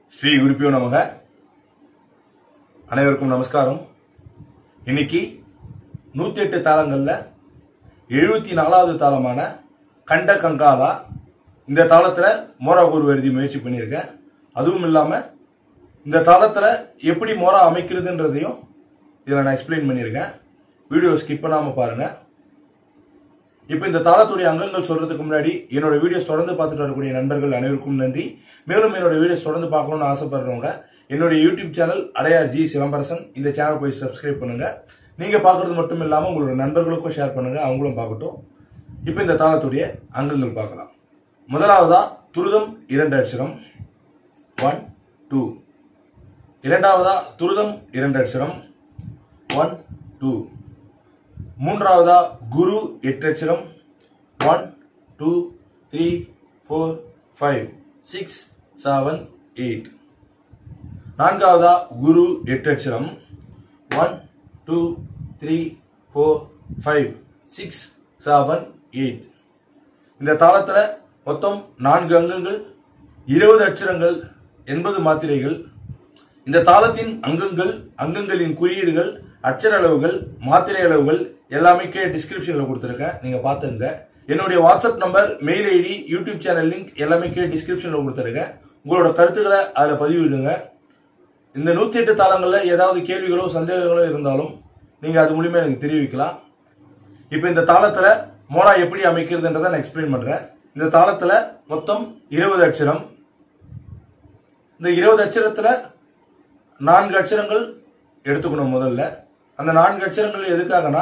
ஸ்ரீ குருப்பியோ நமக. அனைவருக்கும் நமஸ்காரம். இன்னைக்கு 108 தாளங்கள்ல 74வது தாளமான கண்ட கங்காலா இந்த தாளத்துல மோரா கூறு எழுதி முயற்சி பண்ணியிருக்கேன். அதுவும் இல்லாம இந்த தாளத்துல எப்படி மோரா அமைக்கிறதுன்றதையும் இதில் நான் எக்ஸ்பிளைன் பண்ணியிருக்கேன். வீடியோ ஸ்கிப் பண்ணாம பாருங்க. இப்போ இந்த தாளத்துடைய அங்கங்கள் சொல்றதுக்கு முன்னாடி என்னோட வீடியோஸ் தொடர்ந்து பார்த்துட்டு வரக்கூடிய நண்பர்கள் அனைவருக்கும் நன்றி. மேலும் என்னோட வீடியோஸ் தொடர்ந்து பார்க்கணும்னு ஆசைப்படுறவங்க என்னுடைய YouTube channel Adyar G Silambarasan, இந்த சேனல் போய் சப்ஸ்கிரைப் பண்ணுங்க. நீங்க பார்க்கறது மட்டும் இல்லாம உங்களோட நண்பர்களுக்கும் ஷேர் பண்ணுங்க, அவங்களும் பார்க்கட்டும். இப்போ இந்த தாளத்துடைய அங்கங்கள் பார்க்கலாம். முதலாவதா துருதம் 2 அட்சரம் 1 2. இரண்டாவதா துருதம் 2 அட்சரம் 1 2. மூன்றாவதா குரு 8 அட்சரம் 1 2 3 4 5 6 7 8. நான்காவதா குரு 8 அட்சரம் 1 2 3 4 5 6 7 8. இந்த தாளத்துல மொத்தம் 4 அங்கங்கள், 20 அட்சரங்கள், 80 மாத்திரைகள். இந்த தாளத்தின் அங்கங்களின் குறியீடுகள், அச்சர அளவுகள், மாத்திரை அளவுகள் எல்லாமே டிஸ்கிரிப்ஷன்ல கொடுத்திருக்கேன், நீங்க பாத்துங்க. என்னுடைய WhatsApp number, mail ID, YouTube channel link எல்லாமே டிஸ்கிரிப்ஷன்ல கொடுத்திருக்கேன். உங்களோட கருத்துக்களை அதுல பதிவிடுங்க. இந்த 108 தாளங்கள்ல ஏதாவது கேள்விகளோ சந்தேகங்களோ இருந்தாலும் நீங்க அது மூலியமா எனக்கு தெரிவிக்கலாம். இப்ப இந்த தாளத்துல மோரா எப்படி அமைக்கிறதுன்றதை நான் எக்ஸ்பிளைன் பண்றேன். இந்த தாளத்துல மொத்தம் 20 அட்சரம். இந்த 20 அட்சரத்துல 4 அட்சரங்கள் எடுத்துக்கணும். முதல்ல அந்த 4 அட்சரங்கள் எதுக்காகனா,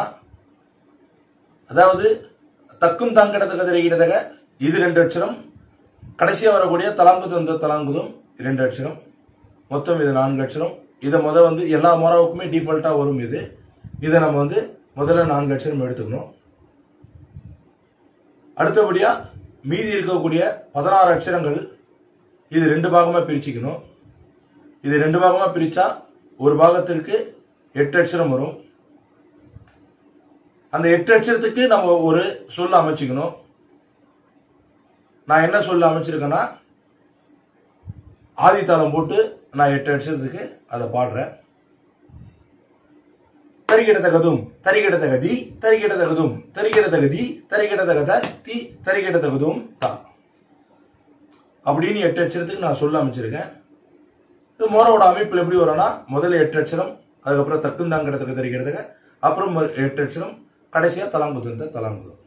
அதாவது தக்கும் தாங்கடத்தக திரையிடத்தக இது 2 அட்சரம், கடைசியா வரக்கூடிய தலாங்குதம் தலாங்குதம் 2 அட்சரம், மொத்தம் இது 4 அட்சரம். இதை எல்லா மோராவுக்குமே டிஃபால்ட்டா வரும். இதை நம்ம முதல்ல 4 அட்சரம் எடுத்துக்கணும். அடுத்தபடியா மீதி இருக்கக்கூடிய 16 அட்சரங்கள் இது 2 பாகமா பிரிச்சுக்கணும். இது 2 பாகமா பிரிச்சா ஒரு பாகத்திற்கு 8 அட்சரம் வரும். அந்த 8 அட்சரத்துக்கு நம்ம ஒரு சொல்ல அமைச்சுக்கணும். நான் என்ன சொல்ல அமைச்சிருக்கேன்னா, ஆதித்தாளம் போட்டு நான் 8 அட்சரத்துக்கு அதை பாடுறேன். தரிகிடத்தகதும் தரிகிடத்தகதி தரிகிடத்தகதும் தரிகிடத்தகதி தரிகிடத்தகத தி தரிகிடத்தகதும் தா அப்படின்னு 8 அட்சரத்துக்கு நான் சொல்ல அமைச்சிருக்கேன். மோரோட அமைப்பில் எப்படி வரும்னா, முதல்ல 8 அட்சரம், அதுக்கப்புறம் தக்குந்தாங்கிடத்தக்க தரிகிடத்தக, அப்புறம் 8 அட்சரம், கடைசியா தலாங்குதம் தலாங்குதம்.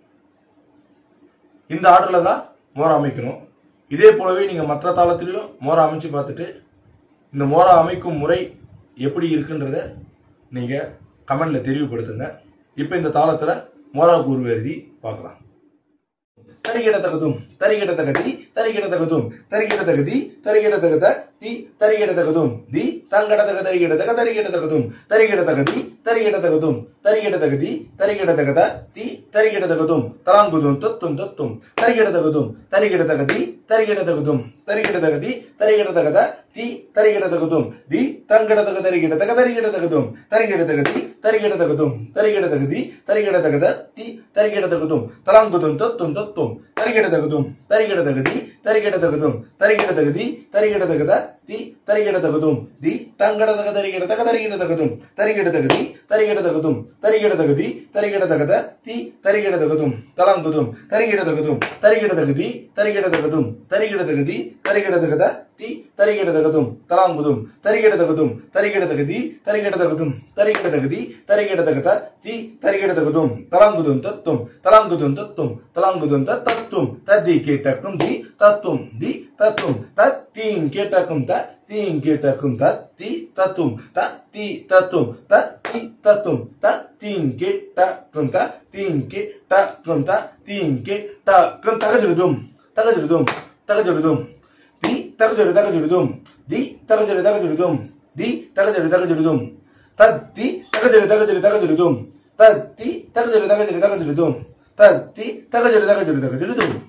இந்த ஆர்டர்ல தான் மோரா அமைக்கணும். இதே போலவே நீங்க மற்ற தாளத்திலையும் மோரா அமைச்சு பார்த்துட்டு இந்த மோரா அமைக்கும் முறை எப்படி இருக்குன்றத நீங்க கமெண்ட்ல தெரிவுபடுத்துங்க. இப்ப இந்த தாளத்துல மோரா கூறு எழுதி பார்க்கலாம். தரிகிடத்தகதும் தரிகிடத்தகதி தரிகிடத்தகதும் தரிகிடத்தகதி தரிகிடத்தகத தி தரிகிடத்தகதும் தி தங்கடத்தக தரிகிடத்தக தரிகிடத்தகதும் தரிகிடத்தகதி தரிகிடத்தகதும் தரிகிடத்தகதி தரிகிடத்தகத தி தரிகிடத்தகதும் தலாங்குதும் தத்தும் தத்தும் தரிகிடத்தகதும் தரிகிடத்தகதி தரிகிடத்தகதும் தரிகிடத்தகதி தரிகிடத்தகத தி தரிகிடத்தகதும் தி தங்கடத்தக தரிகிடத்தக தரிகிடத்தகதும் தரிகிடத்தகதி தரிகிடத்தகதும் தரிகிடத்தகதி தரிகிடத்தகத தி தரிகிடத்தகதும் தலாங்குதும் தத்தும் தத்தும் தரிகிடத்தகதும் தரிகிடத்தகதி தரிகிடத்தகதும் தரிகிடத்தகதி தரிகிடத்தகத தி தரிகிடத்தகதும் தி தங்கடத்தக தரிகிடத்தக தரிகிடத்தகதும் தரிகிடத்தகதி தரிகிடத்தகதும் தரிகிடத்தகதி தரிகிடத்தகத தி தரிகிடத்தகதும் தலாங்குதும் தரிகிடத்தகதும் தரிகிடத்தகதி தரிகிடத்தகதும் தரிகிடத்தகதி தரிகிடத்தகத தி தரிகிடத்தகதும் தலாங்குதும் தரிகிடத்தகதும் தரிகிடத்தகதி தரிகிடத்தகதும் தரிகிடத்தகதி தரிகிடத்தகத தி தரிகிடத்தகதும் தலாங்குதும் தத்தும் தலாங்குதும் தத்தும் தலாங்குதும் தத்தும் தத்தி கேட்டக்கும் தி தத்தும் தி தத்தும் தத்தீம் கேட்டக்கும் த தீம் கேட்டக்கும் தத்தி தத்தும் தத்தி தத்தும் தத்தி தத்தும் தத்தீம் கேட்டக்கும் த தீம் கேட்டக்கும் த தீம் கேட்டக்கும் தகஜுதும் தகஜுதும் தகஜுதும் தி தகஜுது தகஜுதும் தி தகஜுது தகஜுதும் தி தகஜுது தகஜுதும் தத்தி தகஜுது தகஜுது தகஜுதும் தத்தி தகஜுது தகஜுது தகஜுதும் தத்தி தகஜுது தகஜுது தகஜுதும்